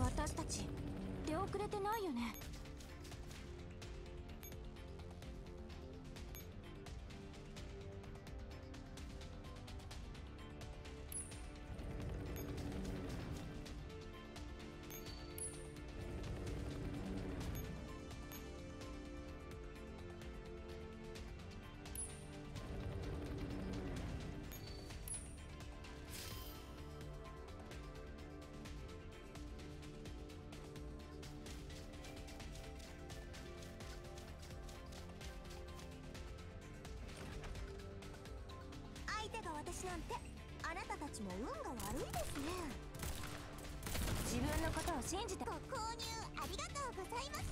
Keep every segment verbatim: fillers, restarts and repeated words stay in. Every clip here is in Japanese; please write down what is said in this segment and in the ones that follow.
私たち出遅れてないよね。 相手が私なんて、あなたたちも運が悪いですね。 自分のことを信じて。 ご購入ありがとうございます。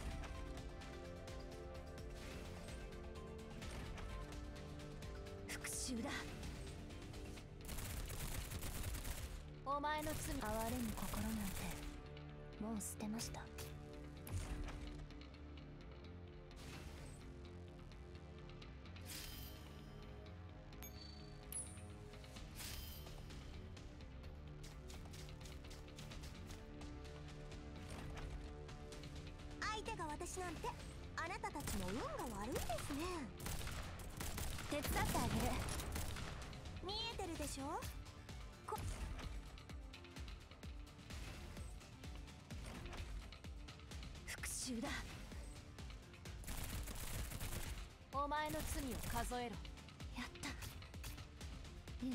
復讐だ。お前の罪。哀れむ心なんてもう捨てました。 相手が私なんて、あなたたちも運が悪いですね。 手伝ってあげる。 見えてるでしょ。こ復讐だ。お前の罪を数えろ。やった。うん。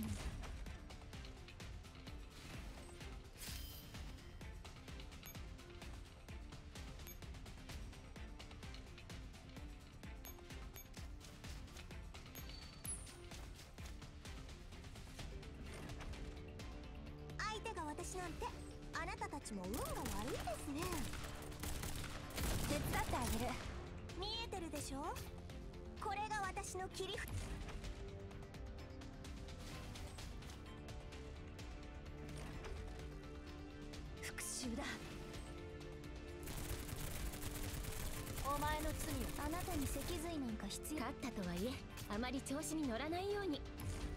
相手が私なんて、あなたたちも運が悪いですね。 手伝ってあげる。 見えてるでしょ。これが私の切り札。 復讐だ。お前の罪を。 あなたに脊髄なんか必要。 勝ったとはいえあまり調子に乗らないように。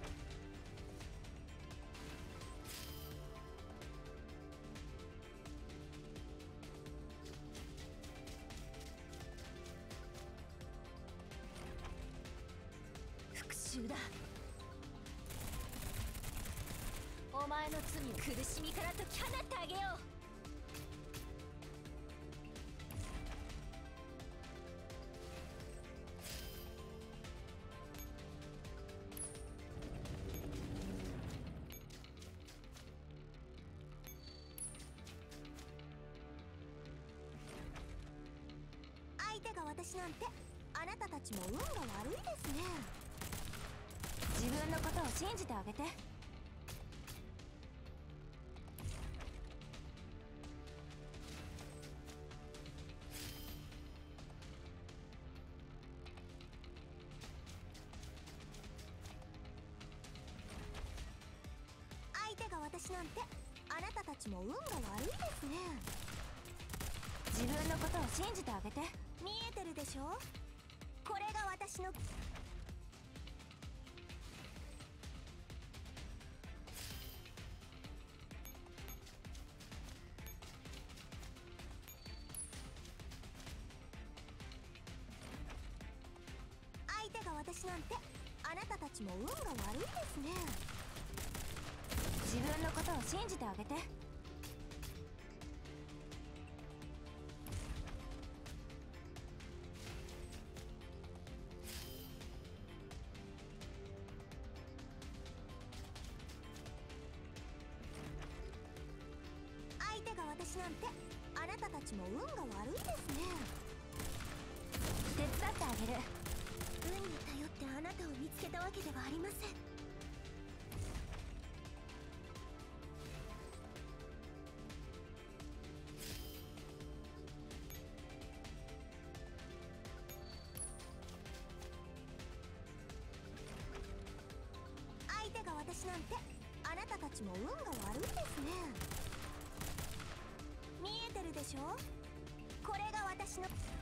復讐だ。お前の罪を。苦しみから解き放ってあげよう。 相手が私なんて、あなたたちも運が悪いですね。 自分のことを信じてあげて。 相手が私なんて、あなたたちも運が悪いですね。 自分のことを信じてあげて。 見えてるでしょ。これが私の。相手が私なんて、あなたたちも運が悪いですね。 自分のことを信じてあげて。 相手が私なんて、あなたたちも運が悪いですね。 手伝ってあげる。 運に頼ってあなたを見つけたわけではありません。相手が私なんて、あなたたちも運が悪いですね。見えてるでしょ。これが私の。